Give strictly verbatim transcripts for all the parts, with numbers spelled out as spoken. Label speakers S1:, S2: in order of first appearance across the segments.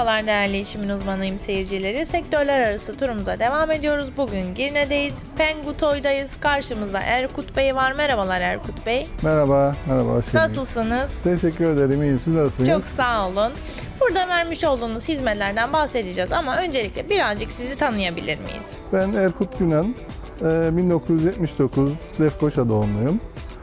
S1: Merhabalar değerli işimin uzmanıyım seyircileri. Sektörler arası turumuza devam ediyoruz. Bugün Girne'deyiz. Pengutoy'dayız. Karşımızda Erkut Bey var. Merhabalar Erkut Bey.
S2: Merhaba, merhaba. Hoş geldiniz.
S1: Nasılsınız?
S2: Teşekkür ederim. İyiyim. Siz nasılsınız?
S1: Çok sağ olun. Burada vermiş olduğunuz hizmetlerden bahsedeceğiz ama öncelikle birazcık sizi tanıyabilir miyiz?
S2: Ben Erkut Günan. bin dokuz yüz yetmiş dokuz Lefkoşa doğumluyum.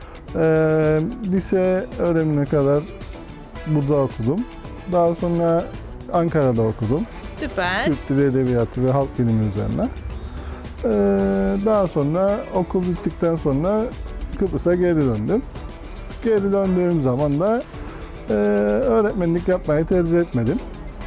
S2: Lise öğrenimine kadar burada okudum. Daha sonra Ankara'da okudum.
S1: Süper.
S2: Türk Dili Edebiyatı ve Halk Bilimi üzerine. Daha sonra okul bittikten sonra Kıbrıs'a geri döndüm. Geri döndüğüm zaman da öğretmenlik yapmayı tercih etmedim.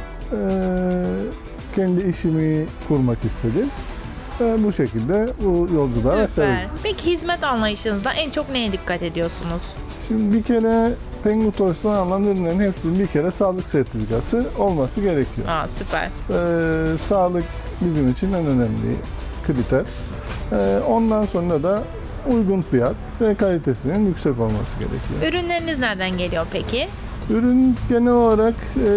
S2: Kendi işimi kurmak istedim. Bu şekilde bu yolculuğa başladım.
S1: Süper. Peki hizmet anlayışınızda en çok neye dikkat ediyorsunuz?
S2: Şimdi bir kere Pengutoy'dan alınan ürünlerin hepsinin bir kere sağlık sertifikası olması gerekiyor.
S1: Aa, süper.
S2: Ee, sağlık bizim için en önemli kriter. Ee, ondan sonra da uygun fiyat ve kalitesinin yüksek olması gerekiyor.
S1: Ürünleriniz nereden geliyor peki?
S2: Ürün genel olarak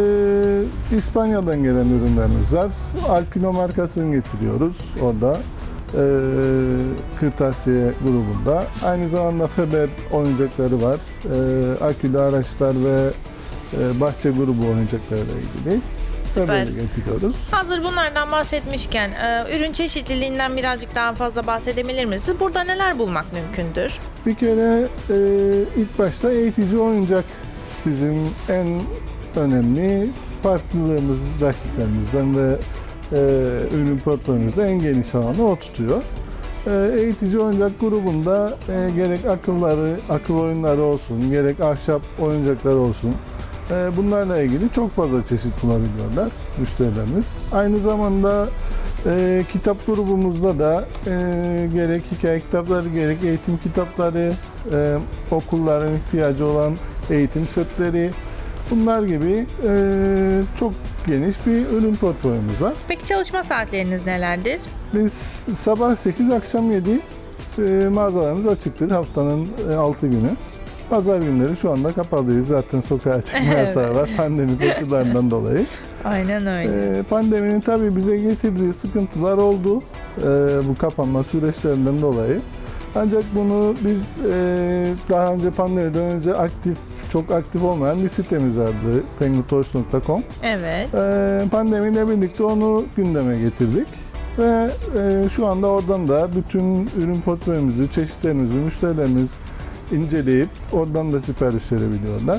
S2: e, İspanya'dan gelen ürünlerimiz var. Alpino markasını getiriyoruz orada. E, kırtasiye grubunda. Aynı zamanda Feber oyuncakları var. E, akülü araçlar ve e, bahçe grubu oyuncaklarıyla ilgili.
S1: Süper.
S2: Getiriyoruz.
S1: Hazır bunlardan bahsetmişken e, ürün çeşitliliğinden birazcık daha fazla bahsedebilir misiniz? Burada neler bulmak mümkündür?
S2: Bir kere e, ilk başta eğitici oyuncak bizim en önemli farklılığımız rakiplerimizden ve e, ürün portföyümüzde en geniş alanı o tutuyor. E, eğitici oyuncak grubunda e, gerek akılları, akıl oyunları olsun, gerek ahşap oyuncaklar olsun, e, bunlarla ilgili çok fazla çeşit bulabiliyorlar müşterilerimiz. Aynı zamanda e, kitap grubumuzda da e, gerek hikaye kitapları, gerek eğitim kitapları, e, okulların ihtiyacı olan eğitim setleri, bunlar gibi e, çok geniş bir ürün portföyümüz var.
S1: Peki çalışma saatleriniz nelerdir?
S2: Biz sabah sekiz akşam yedi e, mağazalarımız açıktır haftanın e, altı günü. Pazar günleri şu anda kapalıyız. Zaten sokağa çıkma yasağı var pandemi koşullarından dolayı.
S1: Aynen öyle.
S2: E, pandeminin tabii bize getirdiği sıkıntılar oldu e, bu kapanma süreçlerinden dolayı. Ancak bunu biz e, daha önce pandemiden önce aktif, çok aktif olmayan bir sitemiz vardı, pengutoys nokta com.
S1: Evet.
S2: E, pandemiyle birlikte onu gündeme getirdik ve e, şu anda oradan da bütün ürün portföyümüzü, çeşitlerimizi müşterilerimiz inceleyip oradan da sipariş verebiliyorlar.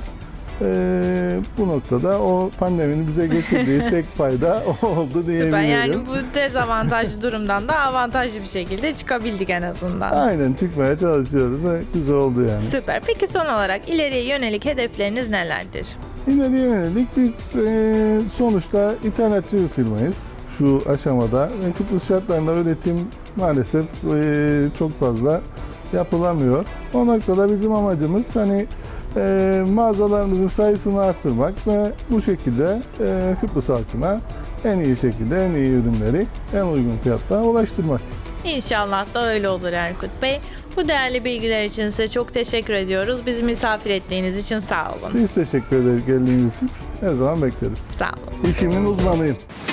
S2: Ee, bu noktada o pandeminin bize getirdiği tek fayda o oldu diyebilirim.
S1: Süper, yani bu dezavantajlı durumdan da avantajlı bir şekilde çıkabildik en azından.
S2: Aynen, çıkmaya çalışıyoruz ve güzel oldu yani.
S1: Süper. Peki son olarak ileriye yönelik hedefleriniz nelerdir?
S2: İleriye yönelik biz e, sonuçta ithalatçı bir firmayız şu aşamada. E, Kıbrıs şartlarında üretim maalesef e, çok fazla yapılamıyor. O noktada bizim amacımız hani E, mağazalarımızın sayısını artırmak ve bu şekilde e, Kıbrıs halkına en iyi şekilde en iyi ürünleri en uygun fiyatta ulaştırmak.
S1: İnşallah da öyle olur Erkut Bey. Bu değerli bilgiler için size çok teşekkür ediyoruz. Bizi misafir ettiğiniz için sağ olun.
S2: Biz teşekkür ederiz geldiğiniz için. Her zaman bekleriz.
S1: Sağ olun.
S2: İşimin uzmanıyım.